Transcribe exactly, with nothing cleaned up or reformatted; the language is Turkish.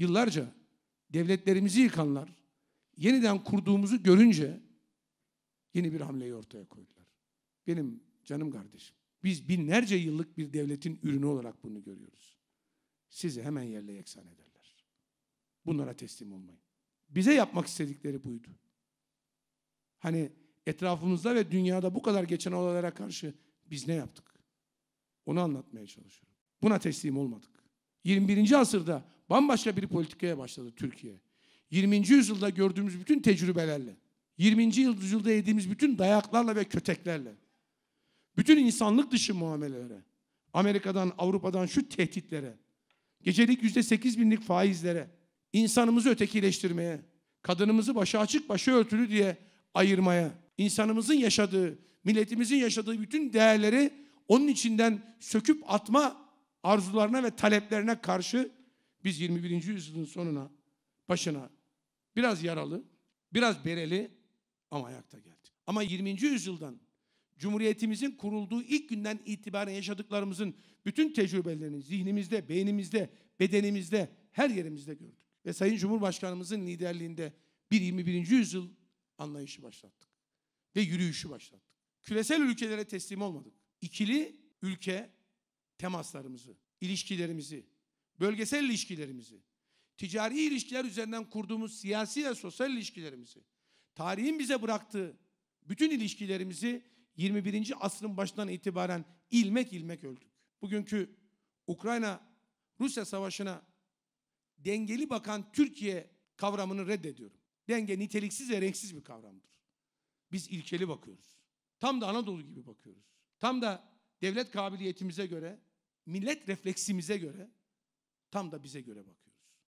yıllarca devletlerimizi yıkanlar yeniden kurduğumuzu görünce yeni bir hamleyi ortaya koydular. Benim canım kardeşim, biz binlerce yıllık bir devletin ürünü olarak bunu görüyoruz. Sizi hemen yerle yeksan ederler. Bunlara teslim olmayın. Bize yapmak istedikleri buydu. Hani etrafımızda ve dünyada bu kadar geçen olaylara karşı biz ne yaptık? Onu anlatmaya çalışıyorum. Buna teslim olmadık. yirmi birinci asırda bambaşka bir politikaya başladı Türkiye. yirminci yüzyılda gördüğümüz bütün tecrübelerle, yirminci yüzyılda yediğimiz bütün dayaklarla ve köteklerle, bütün insanlık dışı muamelelere, Amerika'dan, Avrupa'dan şu tehditlere, gecelik yüzde sekiz binlik faizlere, insanımızı ötekileştirmeye, kadınımızı başı açık, başı örtülü diye ayırmaya, insanımızın yaşadığı, milletimizin yaşadığı bütün değerleri onun içinden söküp atma arzularına ve taleplerine karşı biz yirmi birinci yüzyılın sonuna, başına biraz yaralı, biraz bereli ama ayakta geldik. Ama yirminci yüzyıldan, Cumhuriyetimizin kurulduğu ilk günden itibaren yaşadıklarımızın bütün tecrübelerini zihnimizde, beynimizde, bedenimizde, her yerimizde gördük. Ve Sayın Cumhurbaşkanımızın liderliğinde bir yirmi birinci yüzyıl anlayışı başlattık. Ve yürüyüşü başlattık. Küresel ülkelere teslim olmadık. İkili ülke temaslarımızı, ilişkilerimizi, bölgesel ilişkilerimizi, ticari ilişkiler üzerinden kurduğumuz siyasi ve sosyal ilişkilerimizi, tarihin bize bıraktığı bütün ilişkilerimizi yirmi birinci asrın başından itibaren ilmek ilmek öldük. Bugünkü Ukrayna-Rusya savaşına dengeli bakan Türkiye kavramını reddediyorum. Denge niteliksiz ve renksiz bir kavramdır. Biz ilkeli bakıyoruz. Tam da Anadolu gibi bakıyoruz. Tam da devlet kabiliyetimize göre, millet refleksimize göre, tam da bize göre bakıyoruz.